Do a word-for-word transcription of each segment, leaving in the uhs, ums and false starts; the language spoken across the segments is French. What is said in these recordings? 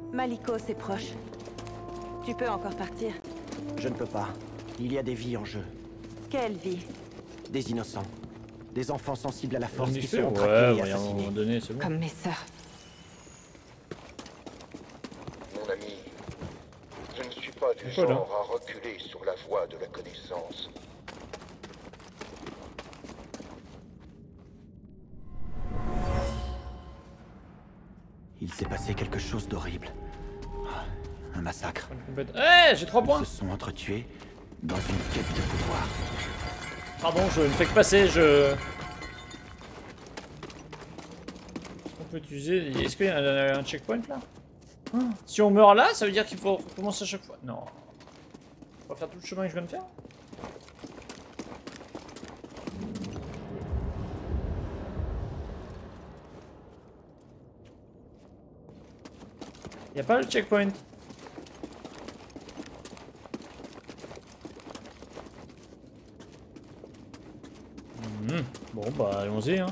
Maliko, c'est proche. Tu peux encore partir. Je ne peux pas. Il y a des vies en jeu. Quelle vie? Des innocents. Des enfants sensibles à la force qui Ouais, seront traqués ouais, et à un assassinés. moment donné, c'est bon. Comme mes sœurs. Mon ami, je ne suis pas du Voilà. genre à reculer sur la voie de la connaissance. Il s'est passé quelque chose d'horrible. Un massacre. Eh, j'ai trois points. Ils se sont entretués dans une quête de pouvoir. Pardon, je ne fais que passer, je... On peut utiliser... Est-ce qu'il y a un, un checkpoint là? Oh. Si on meurt là, ça veut dire qu'il faut recommencer à chaque fois. Non. On va faire tout le chemin que je viens de faire. Y a pas le checkpoint. Mmh. Bon bah allons-y hein.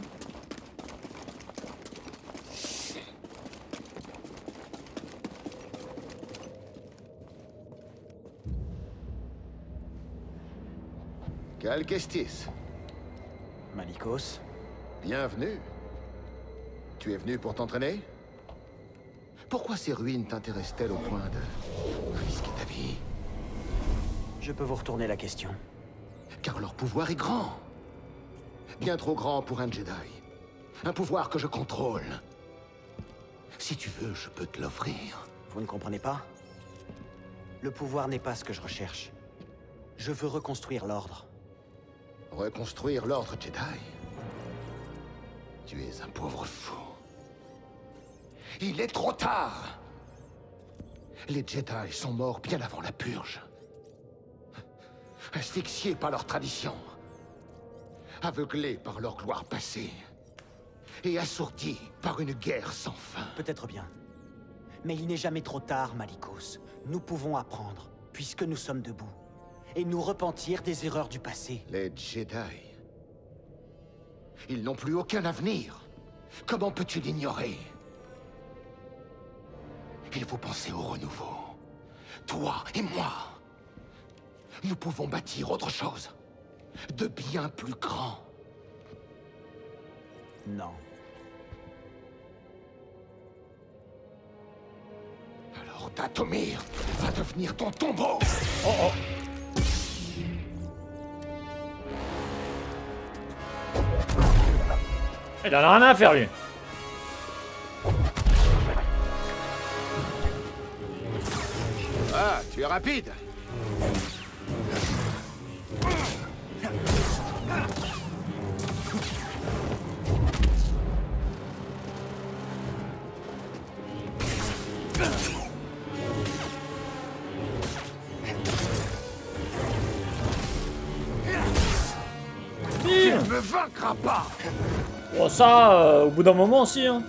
Cal Kestis, Malikos, bienvenue. Tu es venu pour t'entraîner? Pourquoi ces ruines t'intéressent-elles au point de risquer ta vie? je peux vous retourner la question. Car leur pouvoir est grand. Bien trop grand pour un Jedi. Un pouvoir que je contrôle. Si tu veux, je peux te l'offrir. Vous ne comprenez pas? Le pouvoir n'est pas ce que je recherche. Je veux reconstruire l'ordre. Reconstruire l'ordre Jedi? Tu es un pauvre fou. Il est trop tard! Les Jedi sont morts bien avant la purge. Asphyxiés par leur tradition. Aveuglés par leur gloire passée. Et assourdis par une guerre sans fin. Peut-être bien. Mais il n'est jamais trop tard, Malikos. Nous pouvons apprendre, puisque nous sommes debout. Et nous repentir des erreurs du passé. Les Jedi... Ils n'ont plus aucun avenir. Comment peux-tu l'ignorer? Il faut penser au renouveau. Toi et moi. Nous pouvons bâtir autre chose. De bien plus grand. Non. Alors Dathomir va devenir ton tombeau. Oh oh. Il en a rien à faire lui. Ah, tu es rapide. Tu ne me vaincras pas. Bon ça, euh, au bout d'un moment aussi hein.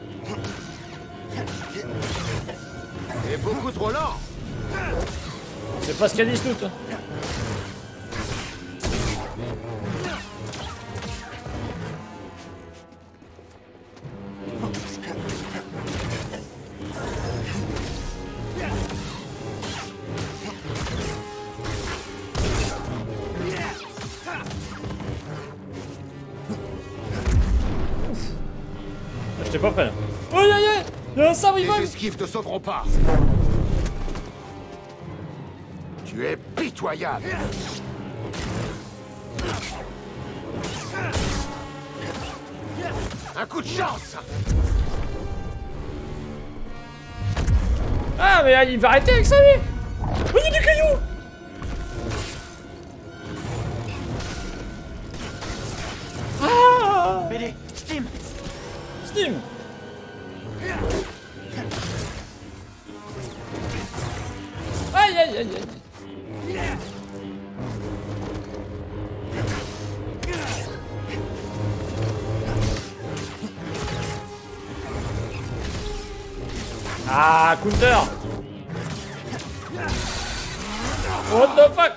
T'es beaucoup trop lent. C'est pas ce qu'elle dit tout. Hein. J'étais pas prêt là. Aïe aïe aïe! Y'a un sabre, il Les vole! esquives te sauveront pas. Tu es pitoyable. Un coup de chance. Ah mais il va arrêter avec ça lui! Oh y'a du caillou! Ah! B D, Steam! Steam! Aïe aïe aïe aïe! Ah, counter! What the fuck?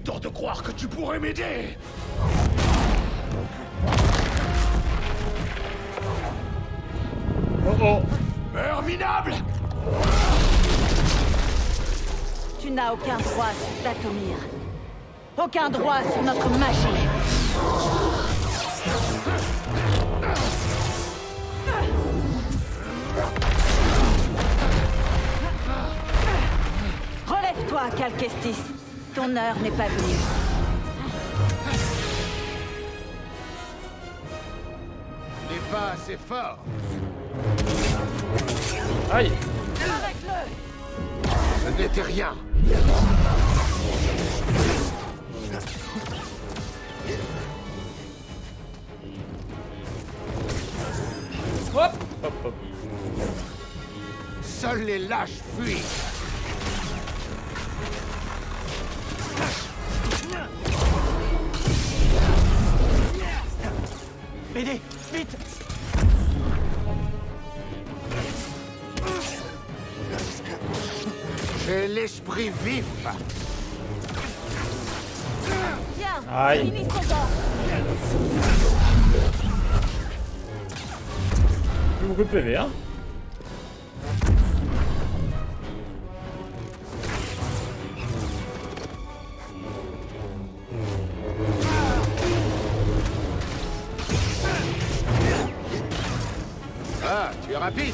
tort de croire que tu pourrais m'aider. Oh oh. Meurs minable. Tu n'as aucun droit sur Dathomir. Aucun droit sur notre magie. Relève-toi, Calquestis. Ton heure n'est pas venue. N'est pas assez fort. Aïe. Ce n'était rien. Hop, hop, hop. Seuls les lâches fuient. Aidez, vite! J'ai l'esprit vif. Viens, Aïe. finis ton bord. Plus beaucoup de P V, hein. Ah, tu es rapide.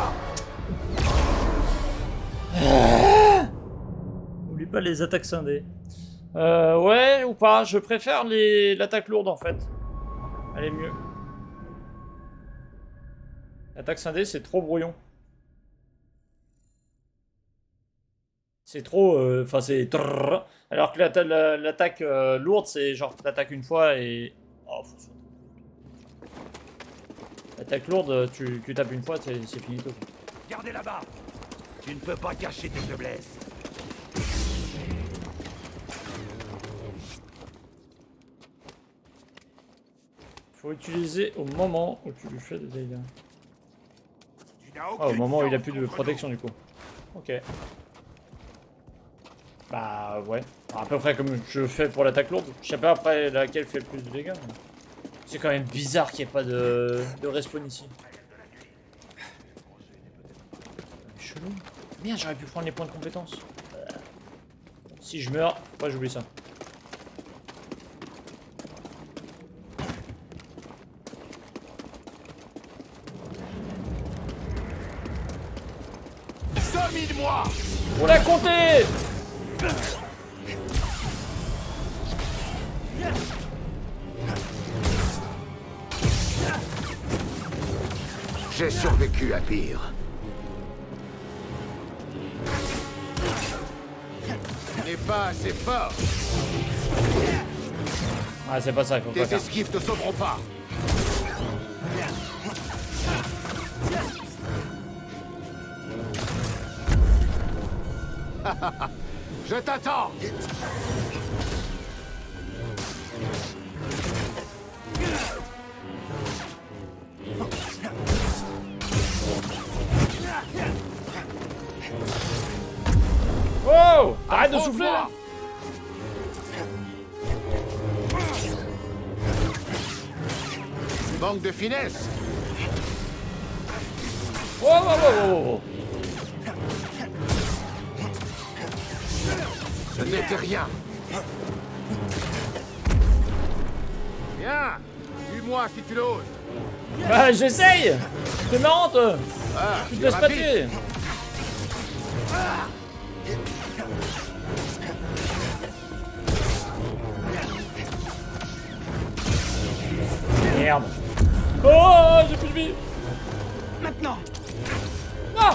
Oublie pas les attaques scindées. Euh, ouais ou pas, je préfère les l'attaque lourde en fait. Elle est mieux. L'attaque scindée, c'est trop brouillon. C'est trop... Enfin, euh, c'est... Alors que l'attaque la, l'attaque, euh, lourde, c'est genre t'attaques une fois et... Oh, faut se... L'attaque lourde, tu, tu tapes une fois, c'est fini tout. Gardez là-bas. Tu ne peux pas cacher tes faiblesses. Faut utiliser au moment où tu lui fais des dégâts. Ah, au moment où il a plus de protection du coup. Ok. Bah ouais. À peu près comme je fais pour l'attaque lourde. Je sais pas après laquelle fait le plus de dégâts. Mais... c'est quand même bizarre qu'il n'y ait pas de, de respawn ici. Chelou. Merde, j'aurais pu prendre les points de compétence. Euh... Si je meurs, faut pas j'oublie ça. Domine-moi. On l'a compté. J'ai survécu à pire. N'est pas assez fort. Ah, c'est pas ça, il faut pas Tes faire. esquives te sauveront pas. Je t'attends. Oh, arrête de souffler là. Manque de finesse. Oh, oh, oh, oh. Ce n'était rien. Viens, tue-moi si tu l'oses. Bah, j'essaye. C'est marrant, toi. Ah, Tu te tu es laisses pas rapide. tuer. Merde. Oh, j'ai plus de vie. Maintenant! Non.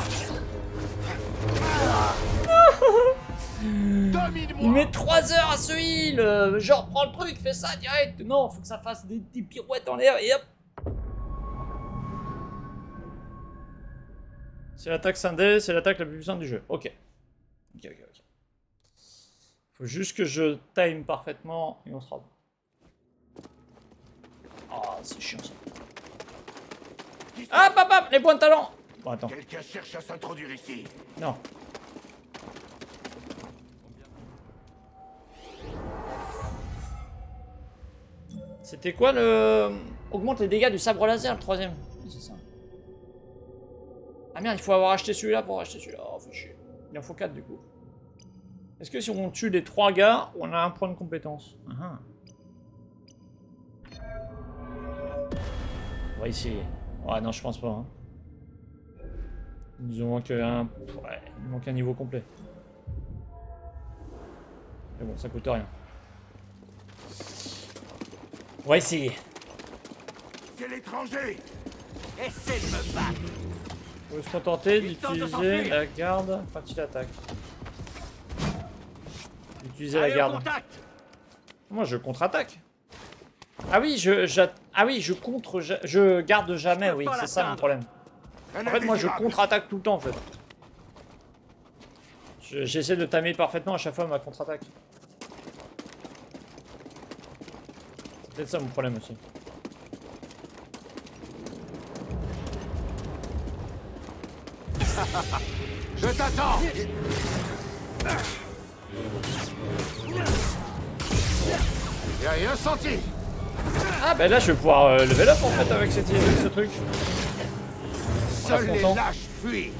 Domine-moi. Il met trois heures à se heal. euh, Genre, prends le truc, fais ça direct. Non, faut que ça fasse des, des pirouettes en l'air et hop. C'est l'attaque scindée, c'est l'attaque la plus puissante du jeu. Ok. Ok, ok, ok. Faut juste que je time parfaitement et on sera bon. Ah, c'est chiant ça. Hop, hop, hop, les points de talent. Bon, attends. Quelqu'un cherche à s'introduire ici. Non. C'était quoi le... Augmente les dégâts du sabre laser, le troisième. C'est ça. Ah merde, il faut avoir acheté celui-là pour acheter celui-là. Oh, faut chier. Il en faut quatre du coup. Est-ce que si on tue les trois gars, on a un point de compétence? uh-huh. On va essayer. Ouais, non, je pense pas. Hein. Il nous manque un... Ouais, il manque un niveau complet. Mais bon, ça coûte rien. On va essayer. C'est l'étranger. Essaie de me battre. On peut se contenter d'utiliser la garde quand il attaque. D'utiliser la garde. Moi, je contre-attaque. Ah oui, je, je, ah oui, je contre, je, je garde jamais, oui, c'est ça mon problème. En fait, moi, je contre-attaque tout le temps, en fait. J'essaie de tamer parfaitement à chaque fois ma contre-attaque. C'est peut-être ça mon problème aussi. Je t'attends. Y'a rien senti. Ah bah là je vais pouvoir euh, level up en fait avec cette, ce truc. Seuls les lâches fuient.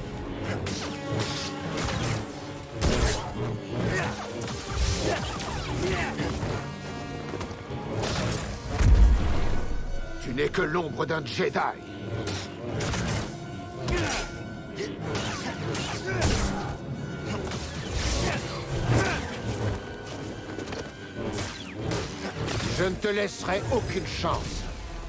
Tu n'es que l'ombre d'un Jedi. Je ne te laisserai aucune chance.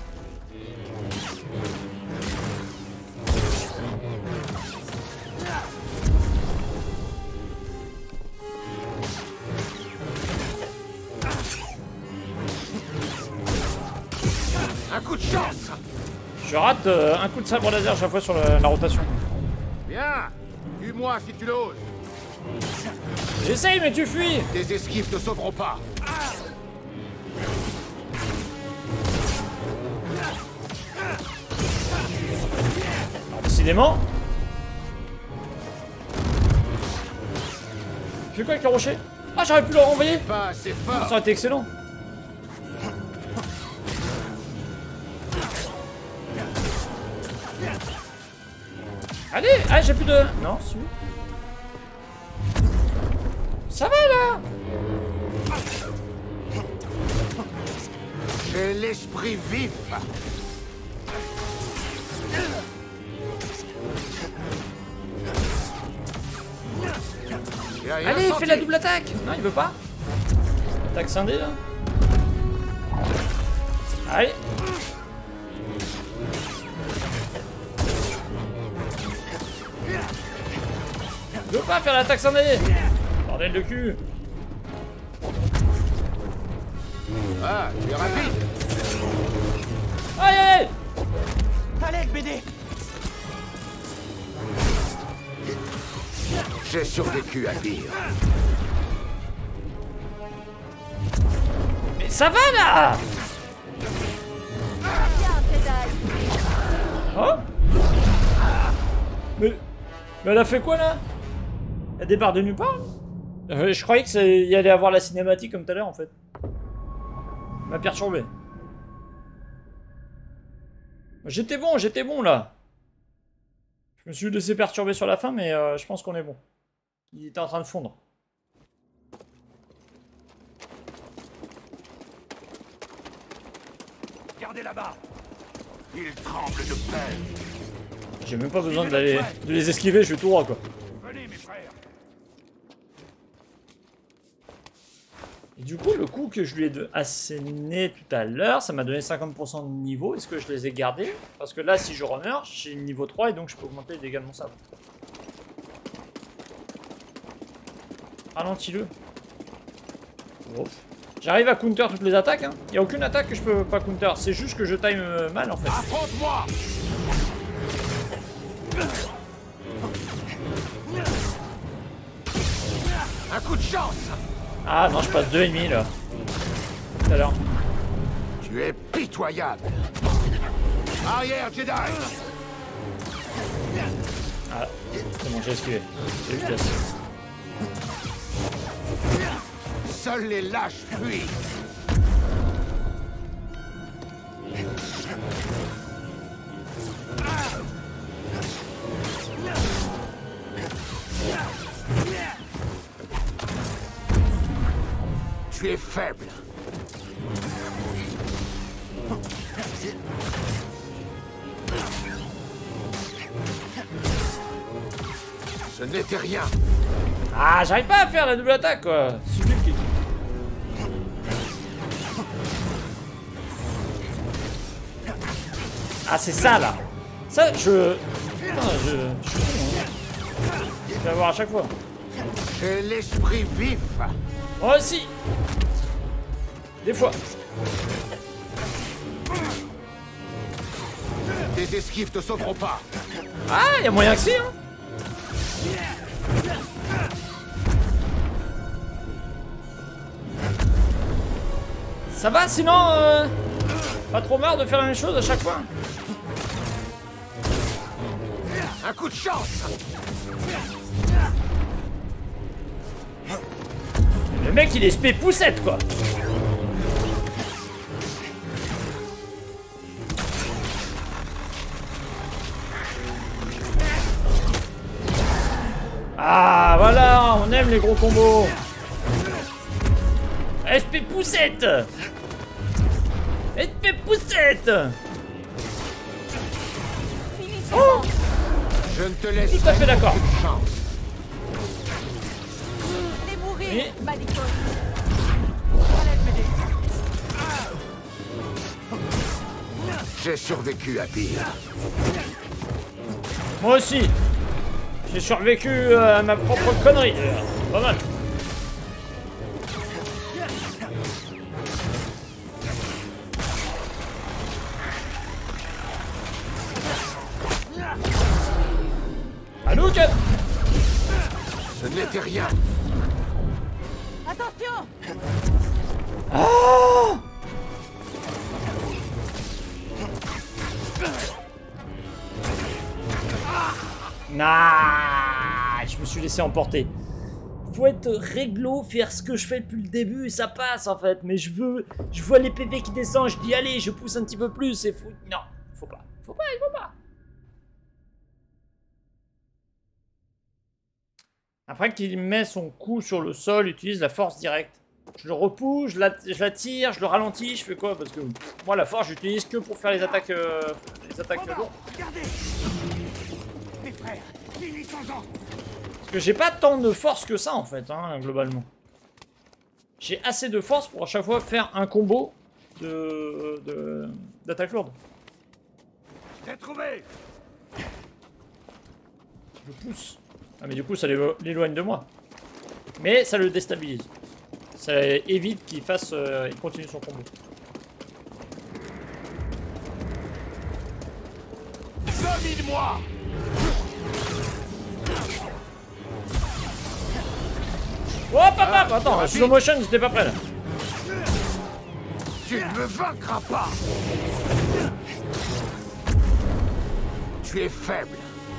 Un coup de chance. Je rate euh, un coup de sabre laser chaque fois sur la, la rotation. Bien. Tue-moi si tu l'oses. J'essaye mais tu fuis. Tes esquives te sauveront pas. Décidément. Tu fais quoi avec le rocher? Ah, j'aurais pu le renvoyer. Pas assez fort. Ça aurait été excellent. Allez, ah, j'ai plus de... Non, si. Ça va là. J'ai l'esprit vif. Allez, fais la double attaque. Non, il veut pas. Attaque scindée là. Allez. Il veut pas faire l'attaque scindée. Bordel de cul. Ah, tu es rapide. Aïe aïe. Allez, B D. J'ai survécu à pire. Mais ça va là. Oh. Mais... Mais elle a fait quoi là? Elle débarque de nulle part? euh, Je croyais qu'il allait avoir la cinématique comme tout à l'heure en fait. Elle m'a perturbé. J'étais bon, j'étais bon là. Je me suis laissé perturber sur la fin, mais euh, je pense qu'on est bon. Il était en train de fondre. Regardez là-bas. Il tremble de peur. J'ai même pas besoin d'aller de les esquiver, je suis tout droit quoi. Venez mes frères. Et du coup, le coup que je lui ai asséné tout à l'heure, ça m'a donné cinquante pour cent de niveau. Est-ce que je les ai gardés? Parce que là, si je remeurs, j'ai niveau trois et donc je peux augmenter les dégâts de mon sabre. Ralentis-le. Oh. J'arrive à counter toutes les attaques. Hein. Il n'y a aucune attaque que je peux pas counter. C'est juste que je time euh, mal en fait. Affronte-moi. Un coup de chance. Ah non, je passe deux virgule cinq là. Tout à l'heure. Tu es pitoyable. Arrière, Jedi. Ah, c'est bon, j'ai esquivé. J'ai vitesse. Seuls les lâches fuient. Tu es faible. Ce n'était rien. Ah, j'arrive pas à faire la double attaque, quoi. Suffit que... Ah, c'est ça, là. Ça, je... Putain, je... Je suis con, hein. Je vais avoir à chaque fois. J'ai l'esprit vif. Moi aussi. Des fois. Tes esquives te sauveront pas. Ah, y a moyen que si, hein. Ça va, sinon... Euh... Pas trop marre de faire la même chose à chaque fois? Un coup de chance. Le mec, il est spé poussette, quoi. Ah, voilà, on aime les gros combos. S P poussette. S P poussette. Oh, Je ne te laisse tout à fait d'accord. chance. Allez mourir, Oui. Malicos. Allez, m'aider. J'ai survécu à pire. Moi aussi. J'ai survécu à ma propre connerie, d'ailleurs. Pas mal. Allô, Ken. Ce n'était rien. Attention! Ah, nah, je me suis laissé emporter. Faut être réglo, faire ce que je fais depuis le début et ça passe en fait. Mais je veux, je vois les P V qui descendent, je dis allez, je pousse un petit peu plus et faut... Non, faut pas, faut pas, il faut pas. Après qu'il met son coup sur le sol, utilise la force directe. Je le repousse, je la, je la tire, je le ralentis, je fais quoi? Parce que pff, moi la force j'utilise que pour faire les attaques euh, les attaques lourdes. Regardez. Mes frères, finissons-en. Parce que j'ai pas tant de force que ça en fait, hein, globalement. J'ai assez de force pour à chaque fois faire un combo de de d'attaque lourde. J'ai trouvé. Je pousse. Ah mais du coup ça l'élo- l'éloigne de moi. Mais ça le déstabilise. Ça évite qu'il fasse, euh, il continue son combo. Domine-moi. Oh papa, ah, attends, slow motion, j'étais pas prêt là. Tu ne me vaincras pas. Tu es faible.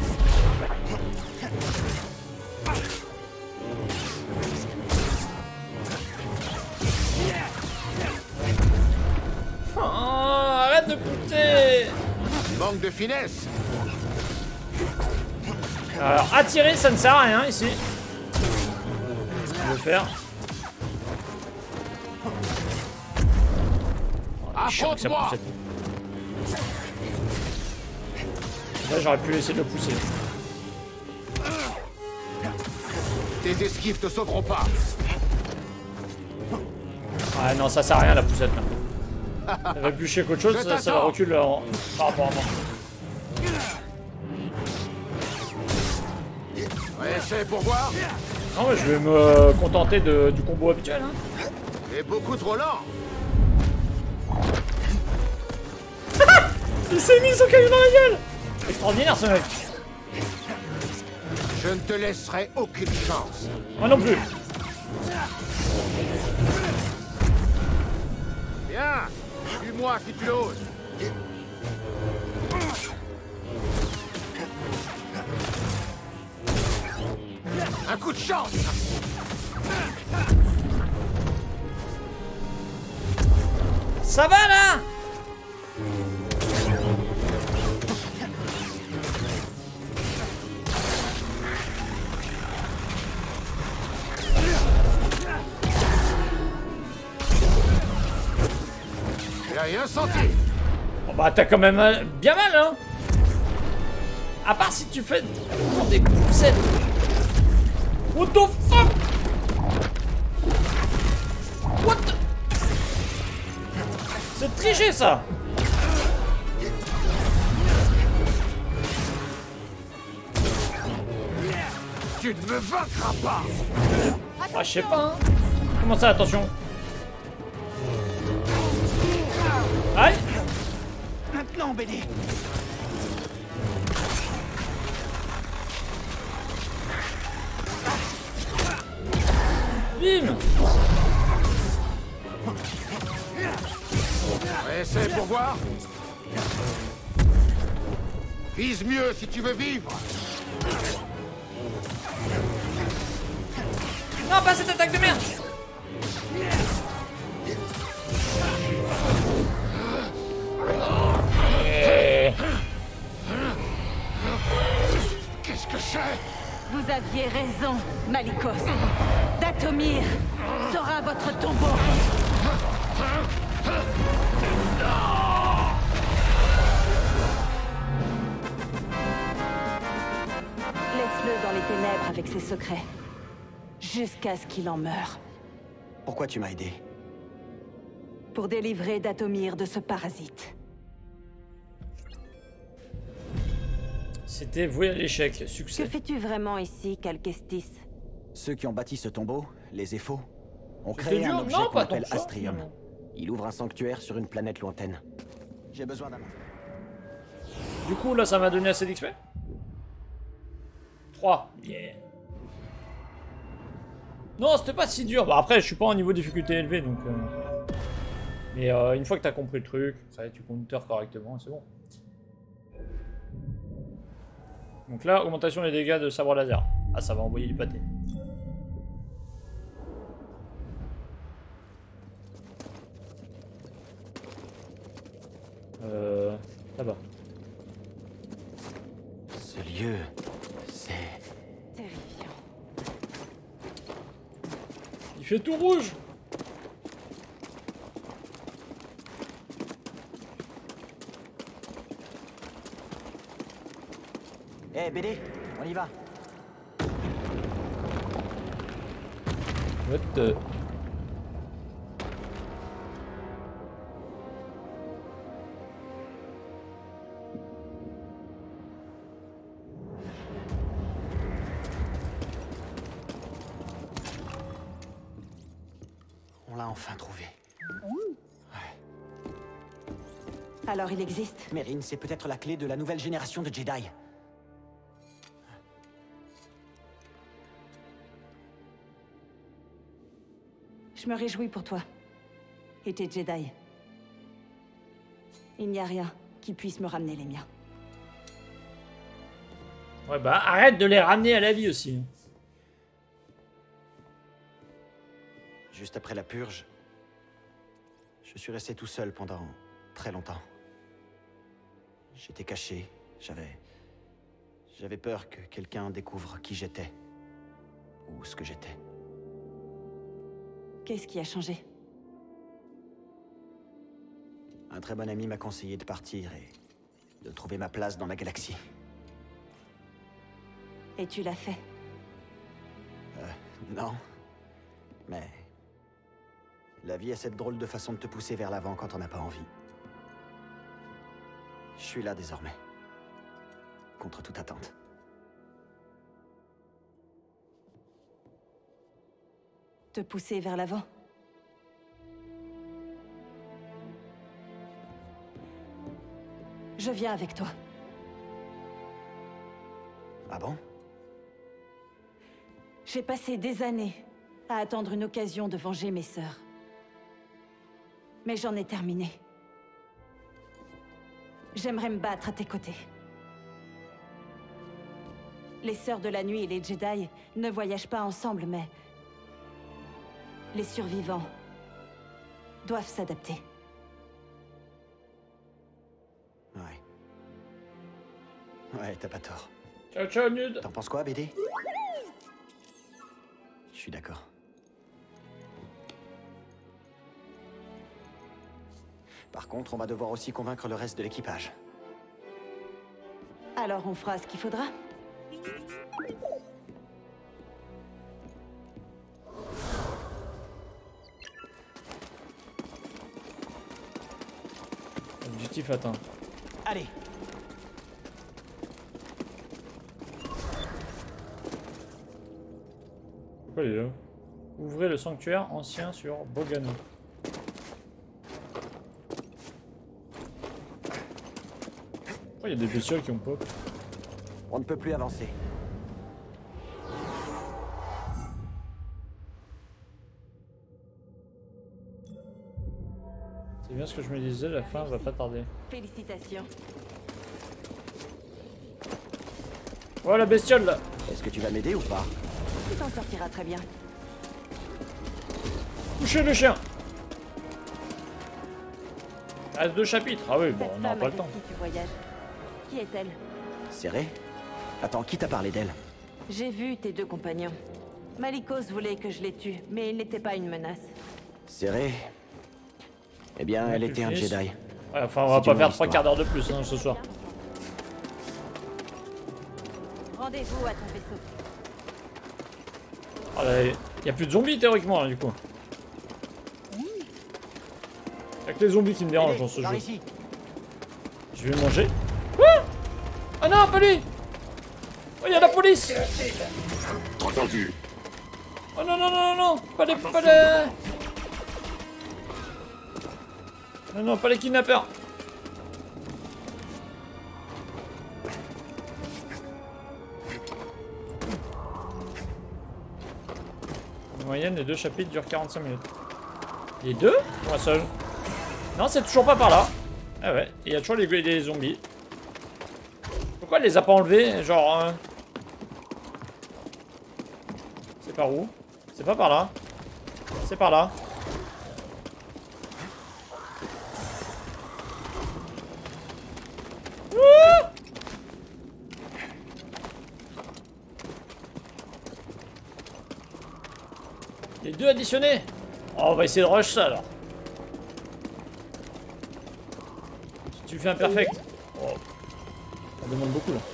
Oh, arrête de pousser. Manque de finesse. Alors, attirer, ça ne sert à rien ici. Je vais faire. Affronte-moi. Là, j'aurais pu essayer de le pousser. Tes esquives te sauveront pas. Ah non, ça sert à rien la poussette là. Ça va plus chier qu'autre chose, ça, ça recule en... par rapport à moi. Ouais, c'est pour voir. Non, mais je vais me contenter de, du combo habituel. Hein. T'es beaucoup trop lent. Il s'est mis son caillou dans la gueule. Extraordinaire ce mec. Je ne te laisserai aucune chance. Moi non plus. Bien. Tue-moi si tu l'oses. Un coup de chance. Ça va là? Jedi, un senti. Oh bah t'as quand même euh, bien mal, hein. À part si tu fais des poussettes. What the fuck? What the... C'est triché ça. Tu ne me vaincras pas. Ah, je sais pas, hein. Comment ça, attention? Aïe. Maintenant, B D. Bim. Essaie pour voir. Vise mieux si tu veux vivre. Non, pas cette attaque de merde. Qu'est-ce que c'est? Vous aviez raison, Malicos. Dathomir sera votre tombeau. Laisse-le dans les ténèbres avec ses secrets. Jusqu'à ce qu'il en meure. Pourquoi tu m'as aidé? Pour délivrer Dathomir de ce parasite. C'était voué à l'échec. Que Succès. fais-tu vraiment ici, Calquestis? Ceux qui ont bâti ce tombeau, les Éphos, ont C'était créé un dur? objet Non, qu'on pas tant appelle que ça. Astrium. Non. Il ouvre un sanctuaire sur une planète lointaine. J'ai besoin d'un... Du coup, là, ça m'a donné assez d'X P. trois. Yeah. Non, c'était pas si dur. Bah, après, je suis pas en niveau de difficulté élevé, donc... Euh... Mais euh, une fois que t'as compris le truc, ça y est, tu compteurs correctement, c'est bon. Donc là, augmentation des dégâts de sabre laser. Ah, ça va envoyer du pâté. Euh... Là-bas. Ce lieu, c'est... Terrifiant. Il fait tout rouge. Eh, hey, B D, on y va. What the... On l'a enfin trouvé. Alors il existe? Merrin, c'est peut-être la clé de la nouvelle génération de Jedi. Je me réjouis pour toi. Et tes Jedi. Il n'y a rien qui puisse me ramener les miens. Ouais bah arrête de les ramener à la vie aussi. Juste après la purge, je suis resté tout seul pendant très longtemps. J'étais caché, j'avais... J'avais peur que quelqu'un découvre qui j'étais. Ou ce que j'étais. Qu'est-ce qui a changé? Un très bon ami m'a conseillé de partir et de trouver ma place dans la galaxie. Et tu l'as fait? Euh, non. Mais... la vie a cette drôle de façon de te pousser vers l'avant quand on n'a pas envie. Je suis là désormais. Contre toute attente. Te pousser vers l'avant? Je viens avec toi. Ah bon? J'ai passé des années à attendre une occasion de venger mes sœurs. Mais j'en ai terminé. J'aimerais me battre à tes côtés. Les Sœurs de la Nuit et les Jedi ne voyagent pas ensemble, mais... les survivants doivent s'adapter. Ouais. Ouais, t'as pas tort. Ciao ciao Nud. T'en penses quoi, B D? Je suis d'accord. Par contre, on va devoir aussi convaincre le reste de l'équipage. Alors on fera ce qu'il faudra. Objectif atteint. Allez. Pourquoi il est là? Ouvrez le sanctuaire ancien sur Bogano. Pourquoi il y a des bestioles qui ont pop? On ne peut plus avancer. C'est bien ce que je me disais, la fin va pas tarder. Félicitations. Oh la bestiole là! Est-ce que tu vas m'aider ou pas? Tu t'en sortiras très bien. Touchez le chien! Il reste deux chapitres. Ah oui, bon, Cette on n'aura femme pas le avec temps. qui tu voyages. Qui est-elle? Serré? Attends, qui t'a parlé d'elle? J'ai vu tes deux compagnons. Malicos voulait que je les tue, mais il n'était pas une menace. Serré? Eh bien, elle tu était un finisses. Jedi. Ouais, enfin, on C'est va du pas long faire trois histoire. quarts d'heure de plus hein, ce soir. Rendez-vous à ton vaisseau. Ah, là, il y a plus de zombies théoriquement là, du coup. Y'a que les zombies qui me dérangent dans ce Par jeu. ici. Je vais manger. Quoi? Ah non, pas lui! Oh, il y a la police! Entendu. Oh non, non, non, non, non! Pas les. Pas les. Non, non, pas les kidnappeurs! En moyenne, les deux chapitres durent quarante-cinq minutes. Les deux? Ou un seul? Non, c'est toujours pas par là. Ah ouais, il y a toujours les, les zombies. Pourquoi elle les a pas enlevés? Genre... Euh... C'est par où? C'est pas par là. C'est par là. Ouh! Les deux additionnés. Oh, on va essayer de rush ça alors. Si tu fais un perfect. Oh. Ça demande beaucoup là.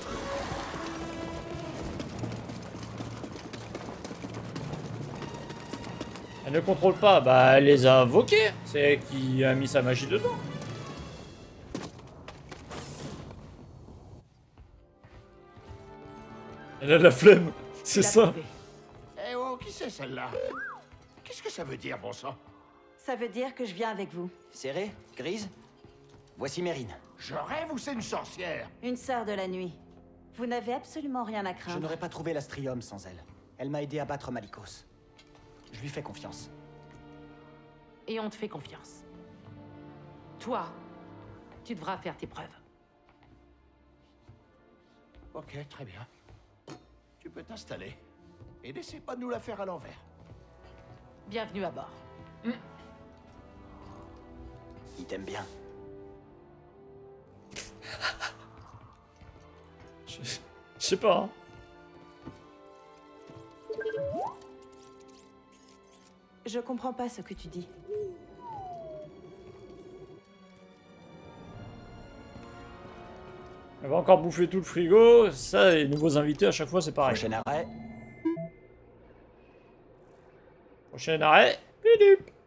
Elle ne contrôle pas, bah elle les a invoqués. C'est elle qui a mis sa magie dedans. Elle a de la flemme, c'est Tu l'as ça. trouvé. Eh oh, qui c'est celle-là? Qu'est-ce que ça veut dire, bon sang? Ça veut dire que je viens avec vous. Serré? Grise? Voici Mérine. Je rêve ou c'est une sorcière? Une sœur de la nuit. Vous n'avez absolument rien à Je craindre. n'aurais pas trouvé l'Astrium sans elle. Elle m'a aidé à battre Malicos. Je lui fais confiance. Et on te fait confiance. Toi, tu devras faire tes preuves. Ok, très bien. Tu peux t'installer. Et n'essaie pas de nous la faire à l'envers. Bienvenue à bord. Il t'aime bien. Je, je sais pas. Hein. Je comprends pas ce que tu dis. Elle va encore bouffer tout le frigo. Ça, les nouveaux invités, à chaque fois, c'est pareil. Prochain arrêt. Prochain arrêt. Pidup.